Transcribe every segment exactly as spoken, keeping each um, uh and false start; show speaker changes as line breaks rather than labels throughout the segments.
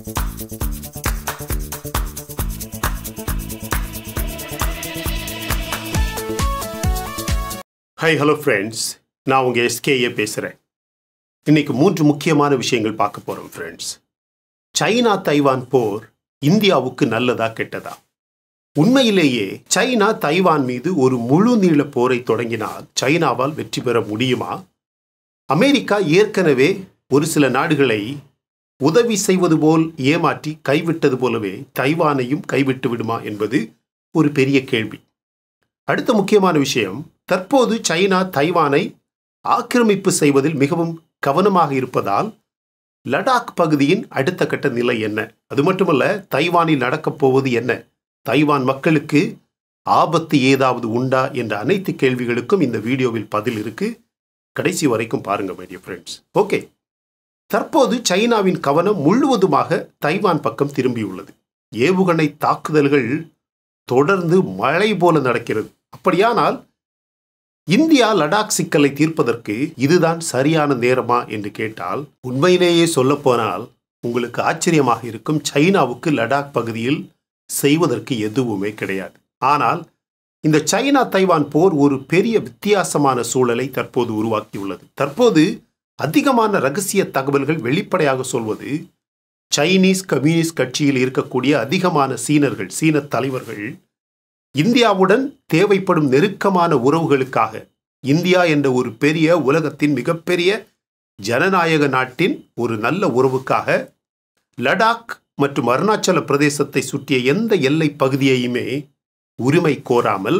Hi, hello friends. நான் உங்க S K A பேசுறேன். இன்னைக்கு மூன்று முக்கியமான விஷயங்கள் பார்க்க போறோம் friends. சைனா தைவான் போர் இந்தியாவுக்கு நல்லதா கெட்டதா? உண்மையிலேயே சைனா தைவான் மீது ஒரு முழு நீள போரை தொடங்கினால் சைனாவால் வெற்றி பெற முடியுமா? அமெரிக்கா ஏற்கனவே ஒரு சில நாடுகளை உதவி செய்வது போல் ஏமாற்றி கைவிட்டது போலவே தைவானையும் கைவிட்டு விடுமா என்பது ஒரு பெரிய கேள்வி. அடுத்த முக்கியமான விஷயம், தற்போது சைனா தைவானை ஆக்கிரமிப்பு செய்வதில் மிகவும் கவனமாக இருப்பதால் லடாக் பகுதியின் அடுத்த கட்ட நிலை என்ன? அது மட்டுமல்ல, தைவானில் நடக்கப் போவது என்ன? தைவான் மக்களுக்கு ஆபத்து ஏதாவது உண்டா என்ற அனைத்து கேள்விகளுக்கும் இந்த வீடியோவில் பதில் இருக்கு. கடைசி வரைக்கும் பாருங்க my dear friends. ஓகே, தற்போது சைனாவின் கவனம் முழுவதுமாக தைவான் பக்கம் திரும்பியுள்ளது. ஏவுகணை தாக்குதல்கள் தொடர்ந்து மழை போல நடக்கிறது. அப்படியானால் இந்தியா லடாக் சிக்கலை தீர்ப்பதற்கு இதுதான் சரியான நேரமா என்று கேட்டால், உண்மையிலேயே சொல்ல போனால் உங்களுக்கு ஆச்சரியமாக இருக்கும். சைனாவுக்கு லடாக் பகுதியில் செய்வதற்கு எதுவுமே கிடையாது. ஆனால் இந்த சைனா தைவான் போர் ஒரு பெரிய வித்தியாசமான சூழலை தற்போது உருவாக்கியுள்ளது. தற்போது அதிகமான ரகசிய தகவல்கள் வெளிப்படையாக சொல்வது, சைனீஸ் கம்யூனிஸ்ட் கட்சியில் இருக்கக்கூடிய அதிகமான சீனர்கள் சீன தலைவர்கள் இந்தியாவுடன் தேவைப்படும் நெருக்கமான உறவுகளுக்காக, இந்தியா என்ற ஒரு பெரிய உலகத்தின் மிகப்பெரிய ஜனநாயக நாட்டின் ஒரு நல்ல உறவுக்காக லடாக் மற்றும் அருணாச்சல பிரதேசத்தை சுற்றிய எந்த எல்லை பகுதியையுமே உரிமை கோராமல்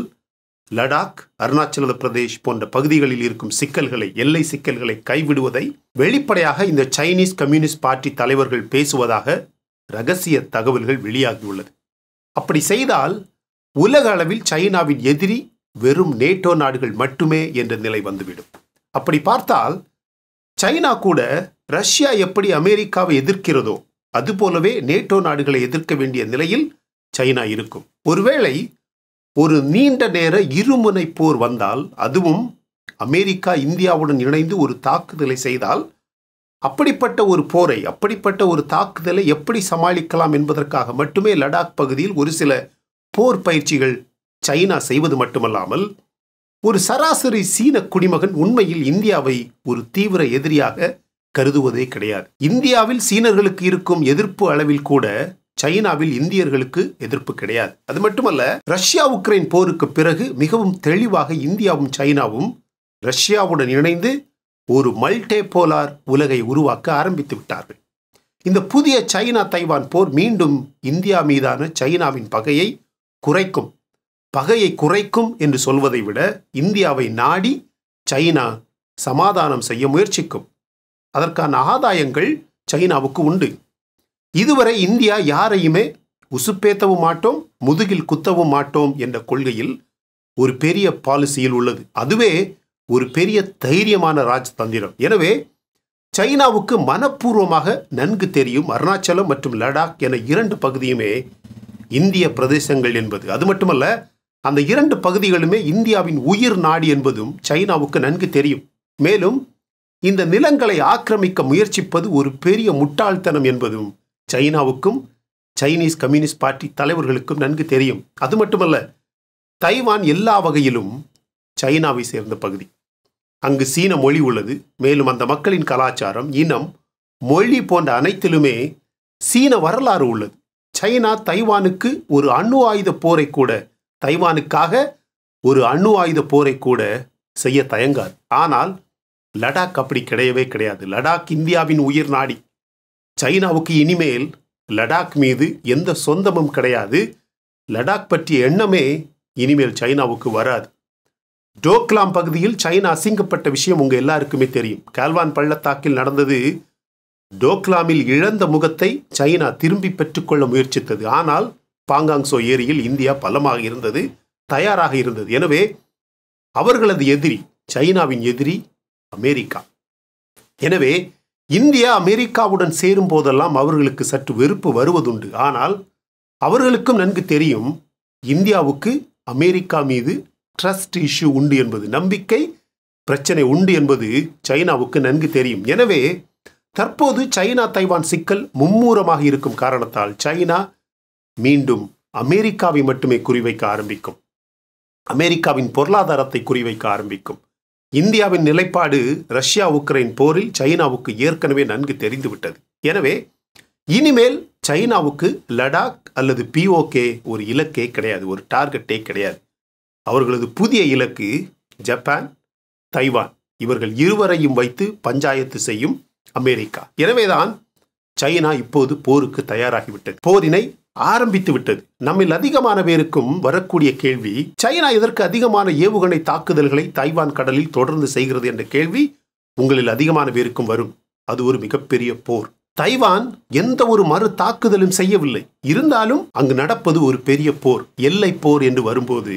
லடாக், அருணாச்சல பிரதேஷ் போன்ற பகுதிகளில் இருக்கும் சிக்கல்களை, எல்லை சிக்கல்களை கைவிடுவதை வெளிப்படையாக இந்த சைனீஸ் கம்யூனிஸ்ட் பார்ட்டி தலைவர்கள் பேசுவதாக ரகசிய தகவல்கள் வெளியாகியுள்ளது. அப்படி செய்தால் உலக அளவில் சைனாவின் எதிரி வெறும் நேட்டோ நாடுகள் மட்டுமே என்ற நிலை வந்துவிடும். அப்படி பார்த்தால் சைனா கூட ரஷ்யா எப்படி அமெரிக்காவை எதிர்க்கிறதோ அதுபோலவே நேட்டோ நாடுகளை எதிர்க்க வேண்டிய நிலையில் சைனா இருக்கும். ஒருவேளை ஒரு நீண்ட நேர இருமுனை போர் வந்தால், அதுவும் அமெரிக்கா இந்தியாவுடன் இணைந்து ஒரு தாக்குதலை செய்தால், அப்படிப்பட்ட ஒரு போரை, அப்படிப்பட்ட ஒரு தாக்குதலை எப்படி சமாளிக்கலாம் என்பதற்காக மட்டுமே லடாக் பகுதியில் ஒரு சில போர் பயிற்சிகள் சைனா செய்வது மட்டுமல்லாமல், ஒரு சராசரி சீன குடிமகன் உண்மையில் இந்தியாவை ஒரு தீவிர எதிரியாக கருதுவதே கிடையாது. இந்தியாவில் சீனர்களுக்கு இருக்கும் எதிர்ப்பு அளவில் கூட சைனாவில் இந்தியர்களுக்கு எதிர்ப்பு கிடையாது. அது மட்டுமல்ல, ரஷ்யா உக்ரைன் போருக்கு பிறகு மிகவும் தெளிவாக இந்தியாவும் சைனாவும் ரஷ்யாவுடன் இணைந்து ஒரு மல்டிபோலார் உலகை உருவாக்க ஆரம்பித்து விட்டார்கள். இந்த புதிய சைனா தைவான் போர் மீண்டும் இந்தியா மீதான சைனாவின் பகையை குறைக்கும். பகையை குறைக்கும் என்று சொல்வதை விட இந்தியாவை நாடி சைனா சமாதானம் செய்ய முயற்சிக்கும். அதற்கான ஆதாயங்கள் சைனாவுக்கு உண்டு. இதுவரை இந்தியா யாரையுமே உசுப்பேத்தவும் மாட்டோம், முதுகில் குத்தவும் மாட்டோம் என்ற கொள்கையில் ஒரு பெரிய பாலிசியில் உள்ளது. அதுவே ஒரு பெரிய தைரியமான ராஜதந்திரம். எனவே சைனாவுக்கு மனப்பூர்வமாக நன்கு தெரியும், அருணாச்சலம் மற்றும் லடாக் என இரண்டு பகுதியுமே இந்திய பிரதேசங்கள் என்பது. அது மட்டுமல்ல, அந்த இரண்டு பகுதிகளுமே இந்தியாவின் உயிர் நாடி என்பதும் சைனாவுக்கு நன்கு தெரியும். மேலும் இந்த நிலங்களை ஆக்கிரமிக்க முயற்சிப்பது ஒரு பெரிய முட்டாள்தனம் என்பதும் சைனாவுக்கும் சைனீஸ் கம்யூனிஸ்ட் பார்ட்டி தலைவர்களுக்கும் நன்கு தெரியும். அது மட்டுமல்ல, தைவான் எல்லா வகையிலும் சைனாவை சேர்ந்த பகுதி. அங்கு சீன மொழி உள்ளது. மேலும் அந்த மக்களின் கலாச்சாரம், இனம், மொழி போன்ற அனைத்திலுமே சீன வரலாறு உள்ளது. சைனா தைவானுக்கு ஒரு அணு ஆயுத போரை கூட, தைவானுக்காக ஒரு அணு ஆயுத போரை கூட செய்ய தயங்காது. ஆனால் லடாக் அப்படி கிடையவே கிடையாது. லடாக் இந்தியாவின் உயிர் நாடி. சைனாவுக்கு இனிமேல் லடாக் மீது எந்த சொந்தமும் கிடையாது. லடாக் பற்றிய எண்ணமே இனிமேல் சைனாவுக்கு வராது. டோக்லாம் பகுதியில் சைனா அசிங்கப்பட்ட விஷயம் உங்க எல்லாருக்குமே தெரியும். கால்வான் பள்ளத்தாக்கில் நடந்தது. டோக்லாமில் இழந்த முகத்தை சைனா திரும்பி பெற்றுக்கொள்ள முயற்சித்தது. ஆனால் பாங்காங்சோ ஏரியில் இந்தியா பலமாக இருந்தது, தயாராக இருந்தது. எனவே அவர்களது எதிரி, சைனாவின் எதிரி அமெரிக்கா. எனவே இந்தியா அமெரிக்காவுடன் சேரும் போதெல்லாம் அவர்களுக்கு சற்று வெறுப்பு வருவதுண்டு. ஆனால் அவர்களுக்கும் நன்கு தெரியும் இந்தியாவுக்கு அமெரிக்கா மீது ட்ரஸ்ட் இஷ்யூ உண்டு என்பது, நம்பிக்கை பிரச்சனை உண்டு என்பது சைனாவுக்கு நன்கு தெரியும். எனவே தற்போது சைனா தைவான் சிக்கல் மும்மூரமாக இருக்கும் காரணத்தால் சைனா மீண்டும் அமெரிக்காவை மட்டுமே குறிவைக்க ஆரம்பிக்கும். அமெரிக்காவின் பொருளாதாரத்தை குறிவைக்க ஆரம்பிக்கும். இந்தியாவின் நிலைப்பாடு ரஷ்யா உக்ரைன் போரில் சைனாவுக்கு ஏற்கனவே நன்கு தெரிந்துவிட்டது. எனவே இனிமேல் சைனாவுக்கு லடாக் அல்லது பிஓகே ஒரு இலக்கே கிடையாது, ஒரு டார்கெட்டே கிடையாது. அவர்களது புதிய இலக்கு ஜப்பான், தைவான். இவர்கள் இருவரையும் வைத்து பஞ்சாயத்து செய்யும் அமெரிக்கா. எனவேதான் சைனா இப்போது போருக்கு தயாராகிவிட்டது, போரினை ஆரம்பித்து விட்டது. நம்மில் அதிகமான பேருக்கும் வரக்கூடிய கேள்வி, சைனா இதற்கு அதிகமான ஏவுகணை தாக்குதல்களை தைவான் கடலில் தொடர்ந்து செய்கிறது என்ற கேள்வி உங்களில் அதிகமான பேருக்கும் வரும். அது ஒரு மிகப்பெரிய போர். தைவான் எந்த ஒரு மறு தாக்குதலும் செய்யவில்லை. இருந்தாலும் அங்கு நடப்பது ஒரு பெரிய போர், எல்லை போர் என்று வரும்போது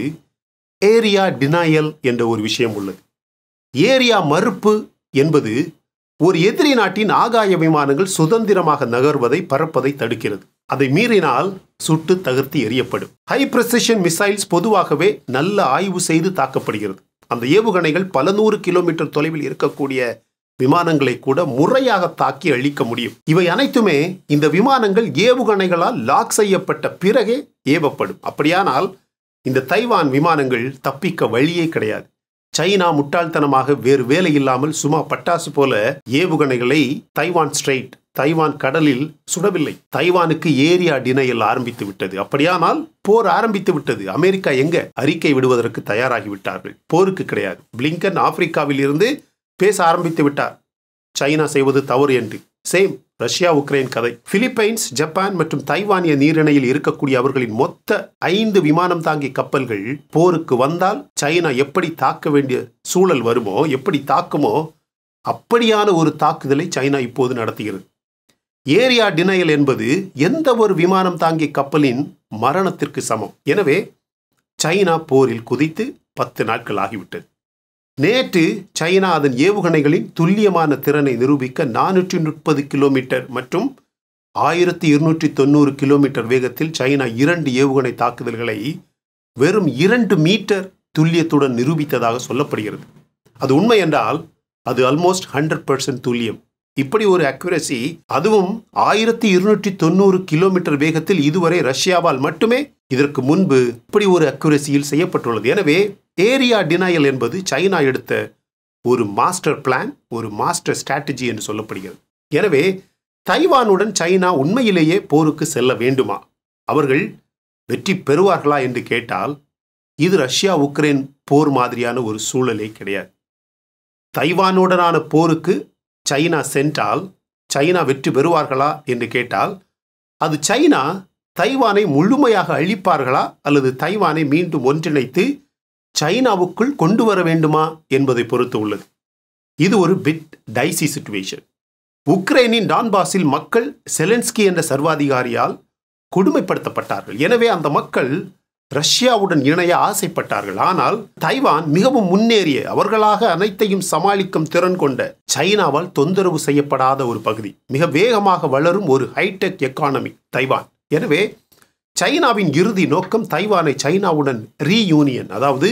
ஏரியா டினாயல் என்ற ஒரு விஷயம் உள்ளது. ஏரியா மறுப்பு என்பது ஒரு எதிரி நாட்டின் ஆகாய விமானங்கள் சுதந்திரமாக நகர்வதை பறப்பதை தடுக்கிறது. அதை மீறினால் சுட்டு தகர்த்து எறியப்படும். ஹை பிரெசிஷன் மிசைல்ஸ் பொதுவாகவே நல்ல ஆய்வு செய்து தாக்கப்படுகிறது. அந்த ஏவுகணைகள் பல நூறு கிலோமீட்டர் தொலைவில் இருக்கக்கூடிய விமானங்களை கூட முறையாக தாக்கி அழிக்க முடியும். இவை அனைத்துமே இந்த விமானங்கள் ஏவுகணைகளால் லாக் செய்யப்பட்ட பிறகே ஏவப்படும். அப்படியானால் இந்த தைவான் விமானங்கள் தப்பிக்க வழியே கிடையாது. சைனா முட்டாள்தனமாக வேறு வேலை இல்லாமல் சும்மா பட்டாசு போல ஏவுகணைகளை தைவான் ஸ்ட்ரெயிட், தைவான் கடலில் சுடவில்லை. தைவானுக்கு ஏரியா டினையல் ஆரம்பித்து விட்டது. அப்படியானால் போர் ஆரம்பித்து விட்டது. அமெரிக்கா எங்க அறிக்கை விடுவதற்கு தயாராகி விட்டார்கள். போருக்கு கிடையாது. பிளிங்கன் ஆப்பிரிக்காவில் இருந்து பேச ஆரம்பித்து விட்டார், சைனா செய்வது தவறு என்று. சேம் ரஷ்யா உக்ரைன் கதை. பிலிப்பைன்ஸ், ஜப்பான் மற்றும் தைவானிய நீரிணையில் இருக்கக்கூடிய அவர்களின் மொத்த ஐந்து விமானம் தாங்கி கப்பல்கள் போருக்கு வந்தால் சைனா எப்படி தாக்க வேண்டிய சூழல் வருமோ, எப்படி தாக்குமோ அப்படியான ஒரு தாக்குதலை சைனா இப்போது நடத்துகிறது. ஏரியா டினையல் என்பது எந்த ஒரு விமானம் தாங்கி கப்பலின் மரணத்திற்கு சமம். எனவே சைனா போரில் குதித்து பத்து நாட்கள் ஆகிவிட்டது. நேற்று சைனா அதன் ஏவுகணைகளின் துல்லியமான திறனை நிரூபிக்க நானூற்றி முப்பது கிலோமீட்டர் மற்றும் ஆயிரத்தி இருநூற்றி தொண்ணூறு கிலோமீட்டர் வேகத்தில் சைனா இரண்டு ஏவுகணை தாக்குதல்களை வெறும் இரண்டு மீட்டர் துல்லியத்துடன் நிரூபித்ததாக சொல்லப்படுகிறது. அது உண்மை என்றால் அது ஆல்மோஸ்ட் ஹண்ட்ரட் பர்சன்ட் துல்லியம். இப்படி ஒரு அக்யூரசி, அதுவும் ஆயிரத்தி இருநூற்றி தொண்ணூறு கிலோமீட்டர் வேகத்தில் இதுவரை ரஷ்யாவால் மட்டுமே இதற்கு முன்பு இப்படி ஒரு அக்யூரசியில் செய்யப்பட்டுள்ளது. எனவே ஏரியா டினையல் என்பது சைனா எடுத்த ஒரு மாஸ்டர் பிளான், ஒரு மாஸ்டர் ஸ்ட்ராட்டஜி என்று சொல்லப்படுகிறது. எனவே தைவானுடன் சைனா உண்மையிலேயே போருக்கு செல்ல வேண்டுமா, அவர்கள் வெற்றி பெறுவார்களா என்று கேட்டால் இது ரஷ்யா உக்ரைன் போர் மாதிரியான ஒரு சூழலே கிடையாது. தைவானுடனான போருக்கு சைனா சென்றால் சைனா வெற்றி பெறுவார்களா என்று கேட்டால் அது சைனா தைவானை முழுமையாக அழிப்பார்களா அல்லது தைவானை மீண்டும் ஒன்றிணைத்து சைனாவுக்குள் கொண்டு வர வேண்டுமா என்பதை பொறுத்து உள்ளது. இது ஒரு பிட் டைசி சிச்சுவேஷன். உக்ரைனின் டான்பாஸில் மக்கள் செலன்ஸ்கி என்ற சர்வாதிகாரியால் கொடுமைப்படுத்தப்பட்டார்கள். எனவே அந்த மக்கள் ரஷ்யாவுடன் இணைய ஆசைப்பட்டார்கள். ஆனால் தைவான் மிகவும் முன்னேறிய, அவர்களாக அனைத்தையும் சமாளிக்கும் திறன் கொண்ட, சைனாவால் தொந்தரவு செய்யப்படாத ஒரு பகுதி, மிக வேகமாக வளரும் ஒரு ஹைடெக் எக்கானமி தைவான். எனவே சைனாவின் இறுதி நோக்கம் தைவானை சைனாவுடன் ரீயூனியன், அதாவது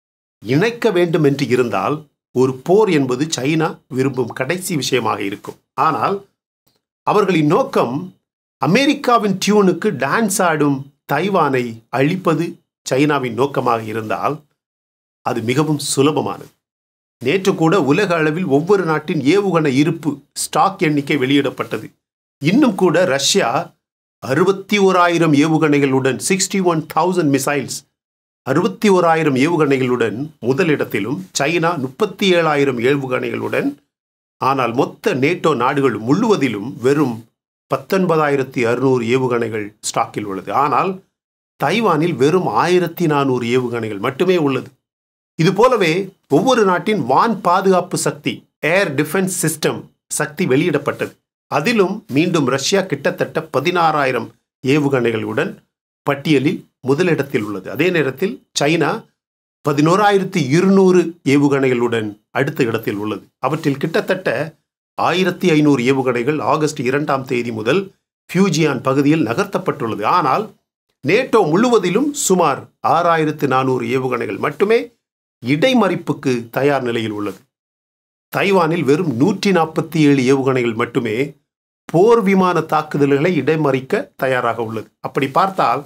இணைக்க வேண்டும் என்று இருந்தால் ஒரு போர் என்பது சைனா விரும்பும் கடைசி விஷயமாக இருக்கும். ஆனால் அவர்களின் நோக்கம் அமெரிக்காவின் டியூனுக்கு டான்ஸ் ஆடும் தைவானை அழிப்பது சைனாவின் நோக்கமாக இருந்தால் அது மிகவும் சுலபமானது. நேற்று கூட உலக அளவில் ஒவ்வொரு நாட்டின் ஏவுகணை இருப்பு ஸ்டாக் எண்ணிக்கை வெளியிடப்பட்டது. இன்னும் கூட ரஷ்யா அறுபத்தி ஓராயிரம் ஏவுகணைகளுடன் சிக்ஸ்டி ஒன் தௌசண்ட் மிசைல்ஸ் அறுபத்தி ஓராயிரம் ஏவுகணைகளுடன் முதலிடத்திலும், சைனா முப்பத்தி ஏழாயிரம் ஏவுகணைகளுடன். ஆனால் மொத்த நேட்டோ நாடுகள் முழுவதிலும் வெறும் பத்தொன்பதாயிரத்தி அறுநூறு ஏவுகணைகள் ஸ்டாக்கில் உள்ளது. ஆனால் தைவானில் வெறும் ஆயிரத்தி நானூறு ஏவுகணைகள் மட்டுமே உள்ளது. இது போலவே ஒவ்வொரு நாட்டின் வான் பாதுகாப்பு சக்தி, ஏர் டிஃபென்ஸ் சிஸ்டம் சக்தி வெளியிடப்பட்டது. அதிலும் மீண்டும் ரஷ்யா கிட்டத்தட்ட பதினாறாயிரம் ஏவுகணைகளுடன் பட்டியலில் முதலிடத்தில் உள்ளது. அதே நேரத்தில் சைனா பதினோராயிரத்தி இருநூறு ஏவுகணைகளுடன் அடுத்த இடத்தில் உள்ளது. அவற்றில் கிட்டத்தட்ட ஆயிரத்தி ஐநூறு ஏவுகணைகள் ஆகஸ்ட் இரண்டாம் தேதி முதல் ஃபியூஜியான் பகுதியில் நகர்த்தப்பட்டுள்ளது. ஆனால் நேட்டோ முழுவதிலும் சுமார் ஆறாயிரத்து நானூறு ஏவுகணைகள் மட்டுமே இடைமறிப்புக்கு தயார் நிலையில் உள்ளது. தைவானில் வெறும் நூற்றி நாற்பத்தி ஏழு ஏவுகணைகள் மட்டுமே போர் விமான தாக்குதல்களை இடைமறிக்க தயாராக உள்ளது. அப்படி பார்த்தால்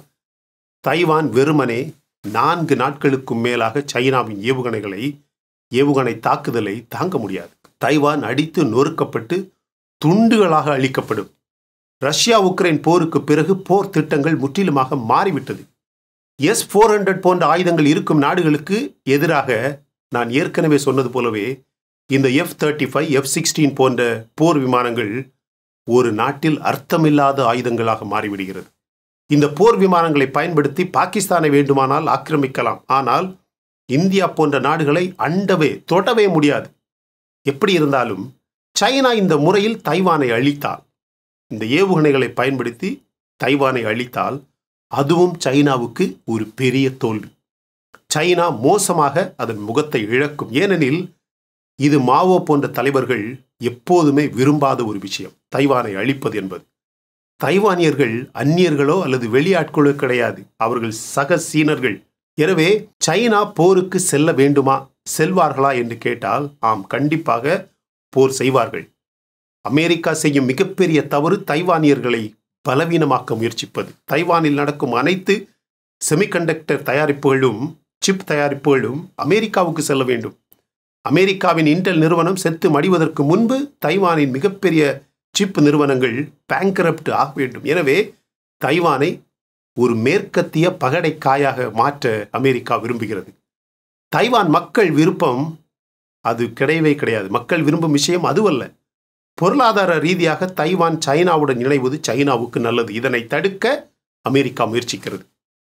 தைவான் வெறுமனே நான்கு நாட்களுக்கும் மேலாக சைனாவின் ஏவுகணைகளை ஏவுகணை தாக்குதலை தாங்க முடியாது. தைவான் அடித்து நொறுக்கப்பட்டு துண்டுகளாக அழிக்கப்படும். ரஷ்யா உக்ரைன் போருக்கு பிறகு போர் திட்டங்கள் முற்றிலுமாக மாறிவிட்டது. எஸ் ஃபோர் ஹண்ட்ரட் போன்ற ஆயுதங்கள் இருக்கும் நாடுகளுக்கு எதிராக நான் ஏற்கனவே சொன்னது போலவே இந்த F thirty five F sixteen போன்ற போர் விமானங்கள் ஒரு நாட்டில் அர்த்தமில்லாத ஆயுதங்களாக மாறிவிடுகிறது. இந்த போர் விமானங்களை பயன்படுத்தி பாகிஸ்தானை வேண்டுமானால் ஆக்கிரமிக்கலாம். ஆனால் இந்தியா போன்ற நாடுகளை அண்டவே தொடவே முடியாது. எப்படி இருந்தாலும் சைனா இந்த முறையில் தைவானை அழித்தால், இந்த ஏவுகணைகளை பயன்படுத்தி தைவானை அழித்தால், அதுவும் சைனாவுக்கு ஒரு பெரிய தோல்வி. சைனா மோசமாக அதன் முகத்தை இழக்கும். ஏனெனில் இது மாவோ போன்ற தலைவர்கள் எப்போதுமே விரும்பாத ஒரு விஷயம், தைவானை அழிப்பது என்பது. தைவானியர்கள் அந்நியர்களோ அல்லது வெளியாட்களோ கிடையாது, அவர்கள் சக சீனர்கள். எனவே சைனா போருக்கு செல்ல வேண்டுமா, செல்வார்களா என்று கேட்டால் ஆம், கண்டிப்பாக போர் செய்வார்கள். அமெரிக்கா செய்யும் மிகப்பெரிய தவறு தைவானியர்களை பலவீனமாக்க முயற்சிப்பது. தைவானில் நடக்கும் அனைத்து செமிகண்டக்டர் தயாரிப்புகளும் சிப் தயாரிப்புகளும் அமெரிக்காவுக்கு செல்ல வேண்டும். அமெரிக்காவின் இன்டெல் நிறுவனம் செத்து மடிவதற்கு முன்பு தைவானின் மிகப்பெரிய சிப் நிறுவனங்கள் பேங்க்ரப்ட் ஆக வேண்டும். எனவே தைவானை ஒரு மேற்கத்திய பகடை காயாக மாற்ற அமெரிக்கா விரும்புகிறது. தைவான் மக்கள் விருப்பம் அது கிடையவே கிடையாது. மக்கள் விரும்பும் விஷயம் அதுவல்ல. பொருளாதார ரீதியாக தைவான் சைனாவுடன் இணைவது சைனாவுக்கு நல்லது. இதனை தடுக்க அமெரிக்கா முயற்சிக்கிறது.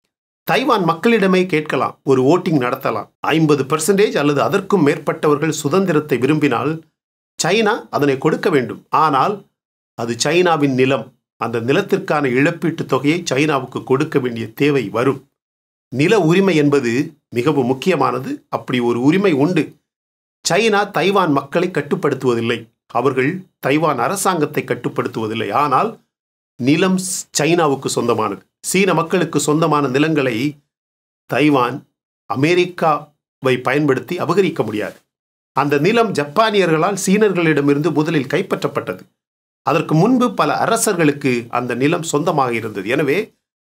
தைவான் மக்களிடமே கேட்கலாம், ஒரு ஓட்டிங் நடத்தலாம். ஐம்பது பர்சன்டேஜ் அல்லது அதற்கும் மேற்பட்டவர்கள் சுதந்திரத்தை விரும்பினால் சைனா அதனை கொடுக்க வேண்டும். ஆனால் அது சைனாவின் நிலம். அந்த நிலத்திற்கான இழப்பீட்டு தொகையை சைனாவுக்கு கொடுக்க வேண்டிய தேவை வரும். நில உரிமை என்பது மிகவும் முக்கியமானது. அப்படி ஒரு உரிமை உண்டு. சைனா தைவான் மக்களை கட்டுப்படுத்துவதில்லை, அவர்கள் தைவான் அரசாங்கத்தை கட்டுப்படுத்துவதில்லை. ஆனால் நிலம் சைனாவுக்கு சொந்தமானது. சீன மக்களுக்கு சொந்தமான நிலங்களை தைவான் அமெரிக்காவை பயன்படுத்தி அபகரிக்க முடியாது. அந்த நிலம் ஜப்பானியர்களால் சீனர்களிடமிருந்து முதலில் கைப்பற்றப்பட்டது. அதற்கு முன்பு பல அரசர்களுக்கு அந்த நிலம் சொந்தமாக இருந்தது. எனவே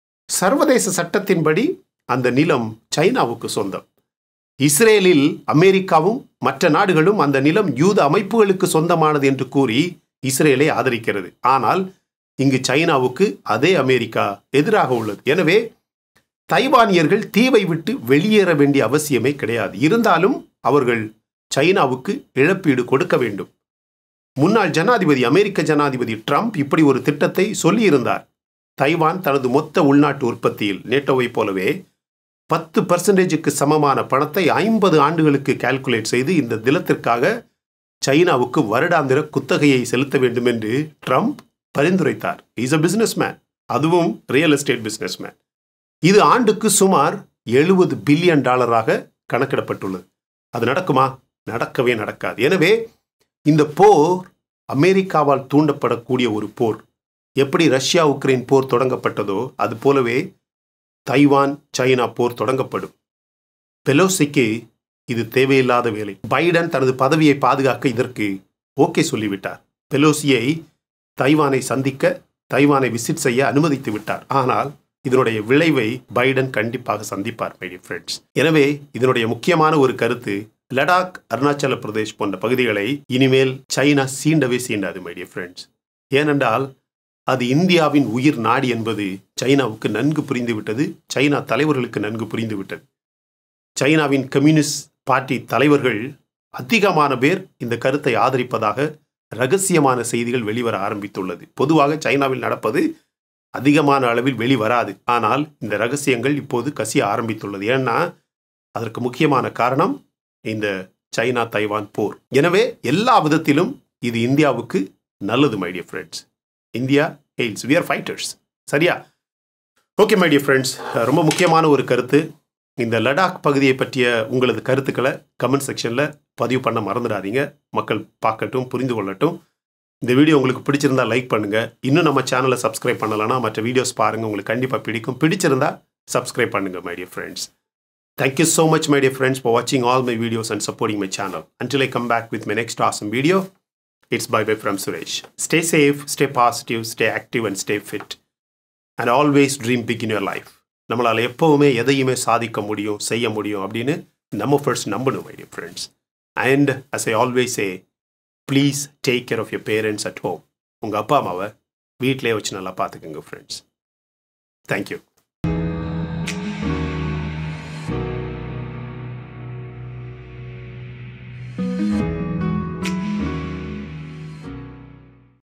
சர்வதேச சட்டத்தின்படி அந்த நிலம் சைனாவுக்கு சொந்தம். இஸ்ரேலில் அமெரிக்காவும் மற்ற நாடுகளும் அந்த நிலம் யூத அமைப்புகளுக்கு சொந்தமானது என்று கூறி இஸ்ரேலை ஆதரிக்கிறது. ஆனால் இங்கு சைனாவுக்கு அதே அமெரிக்கா எதிராக உள்ளது. எனவே தைவானியர்கள் தீவை விட்டு வெளியேற வேண்டிய அவசியமே கிடையாது. இருந்தாலும் அவர்கள் சைனாவுக்கு இழப்பீடு கொடுக்க வேண்டும். முன்னாள் ஜனாதிபதி அமெரிக்க ஜனாதிபதி ட்ரம்ப் இப்படி ஒரு திட்டத்தை சொல்லியிருந்தார். தைவான் தனது மொத்த உள்நாட்டு உற்பத்தியில் நேட்டோவை போலவே பத்து பர்சன்டேஜுக்கு சமமான பணத்தை ஐம்பது ஆண்டுகளுக்கு கால்குலேட் செய்து இந்த நிலத்திற்காக சைனாவுக்கு வருடாந்திர குத்தகையை செலுத்த வேண்டும் என்று ட்ரம்ப் பரிந்துரைத்தார். இஸ் அ பிசினஸ் மேன், அதுவும் ரியல் எஸ்டேட் பிசினஸ் மேன். இது ஆண்டுக்கு சுமார் எழுபது பில்லியன் டாலராக கணக்கிடப்பட்டுள்ளது. அது நடக்குமா? நடக்கவே நடக்காது. எனவே இந்த போர் அமெரிக்காவால் தூண்டப்படக்கூடிய ஒரு போர். எப்படி ரஷ்யா உக்ரைன் போர் தொடங்கப்பட்டதோ அது போலவே தைவான் சைனா போர் தொடங்கப்படும். பெலோசிக்கு இது தேவையில்லாத வேலை. பைடன் தனது பதவியை பாதுகாக்க இதற்கு ஓகே சொல்லிவிட்டார். பெலோசியை தைவானை சந்திக்க, தைவானை விசிட் செய்ய அனுமதித்து விட்டார். ஆனால் இதனுடைய விளைவை பைடன் கண்டிப்பாக சந்திப்பார் மை டியர் ஃப்ரெண்ட்ஸ். எனவே இதனுடைய முக்கியமான ஒரு கருத்து, லடாக், அருணாச்சல பிரதேஷ் போன்ற பகுதிகளை இனிமேல் சைனா சீண்டவே சீண்டாது மை டியர் ஃப்ரெண்ட்ஸ். ஏனென்றால் அது இந்தியாவின் உயிர் நாடி என்பது சைனாவுக்கு நன்கு புரிந்துவிட்டது. சைனா தலைவர்களுக்கு நன்கு புரிந்துவிட்டது. சைனாவின் கம்யூனிஸ்ட் பார்ட்டி தலைவர்கள் அதிகமான பேர் இந்த கருத்தை ஆதரிப்பதாக ரகசியமான செய்திகள் வெளிவர ஆரம்பித்துள்ளது. பொதுவாக சைனாவில் நடப்பது அதிகமான அளவில் வெளிவராது. ஆனால் இந்த ரகசியங்கள் இப்போது கசிய ஆரம்பித்துள்ளது. ஏன்னா அதற்கு முக்கியமான காரணம் இந்த சைனா தைவான் போர். எனவே எல்லா விதத்திலும் இது இந்தியாவுக்கு நல்லது my dear friends. India hails, we are fighters. சரியா? ஓகே மை டியர் ஃப்ரெண்ட்ஸ், ரொம்ப முக்கியமான ஒரு கருத்து. இந்த லடாக் பகுதியை பற்றிய உங்களது கருத்துக்களை கமெண்ட் செக்ஷனில் பதிவு பண்ண மறந்துடாதீங்க. மக்கள் பார்க்கட்டும், புரிந்து கொள்ளட்டும். இந்த வீடியோ உங்களுக்கு பிடிச்சிருந்தா லைக் பண்ணுங்கள். இன்னும் நம்ம சேனலை சப்ஸ்கிரைப் பண்ணலைன்னா மற்ற வீடியோஸ் பாருங்கள், உங்களுக்கு கண்டிப்பாக பிடிக்கும். பிடிச்சிருந்தா சப்ஸ்கிரைப் பண்ணுங்கள் my dear friends. Thank you so much, my dear friends, for watching all my videos and supporting my channel. Until I come back with my next awesome video, it's bye-bye from Suresh. Stay safe, stay positive, stay active and stay fit. And always dream big in your life. நம்மளால எப்பவுமே எதையுமே சாதிக்க முடியும், செய்ய முடியும் அப்படின்னு நம்ம first நம்பணும், my dear friends. And as I always say, please take care of your parents at home. உங்க அப்பா அம்மாவை வீட்டிலே வச்சு நல்லா பார்த்துக்கங்க, friends. Thank you.